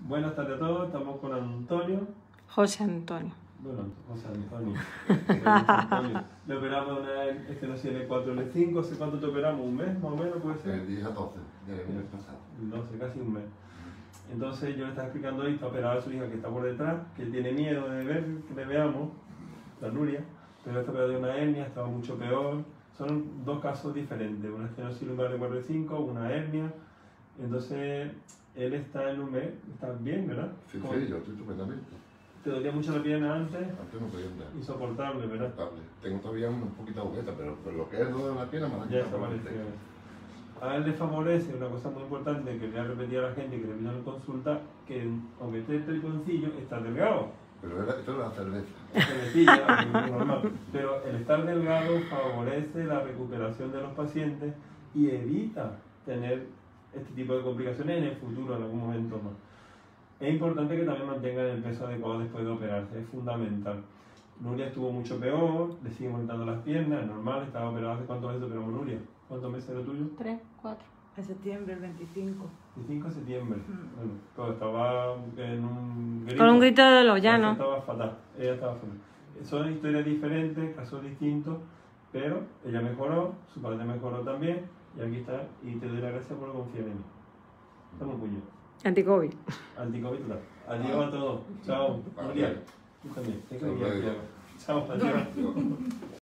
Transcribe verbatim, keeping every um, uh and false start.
Buenas tardes a todos, estamos con Antonio. José Antonio. Bueno, José Antonio. José Antonio. Le operamos una estenosis L cuatro L cinco. ¿Hace cuánto te operamos? ¿Un mes más o menos puede ser? El día doce del mes pasado. doce, casi un mes. Entonces yo le estaba explicando hoy, está operada a su hija que está por detrás, que tiene miedo de ver, que le veamos, la Nuria, pero está operada de una hernia, estaba mucho peor. Son dos casos diferentes, una estenosis lumbar L cuatro L cinco, una hernia. Entonces él está en un mes, está bien, ¿verdad? Sí, sí, yo estoy estupendamente. ¿Te dolía mucho la pierna antes? Antes no podía andar. Insoportable, ¿verdad? Insoportable. Tengo todavía una poquita agujeta, pero, pero lo que es lo de la pierna me la Ya quita está por parecido. A él le favorece una cosa muy importante que le voy a repetir a la gente que le vino en consulta, que aunque esté triconcillo, está delgado. Pero era, esto era la cerveza. Es cervecilla, es normal. Pero el estar delgado favorece la recuperación de los pacientes y evita tener este tipo de complicaciones en el futuro, en algún momento más. Es importante que también mantengan el peso adecuado después de operarse, es fundamental. Nuria estuvo mucho peor, le siguen aumentando las piernas, es normal, estaba operada. ¿Hace cuántos meses operamos Nuria? ¿Cuántos meses era tuyo? Tres, cuatro. En septiembre, el veinticinco. veinticinco de septiembre. Mm. Bueno, pero estaba en un grito. Con un grito de los Ella llanos. estaba fatal, ella estaba fatal. Son historias diferentes, casos distintos, pero ella mejoró, su padre mejoró también, y aquí está, y te doy las gracias por confiar en mí. Estamos puño. Anticovid. Anticovid, claro. Adiós a todos. Chao. Nuria. Tú también. Te Hasta quiero. luego. Chao, adiós.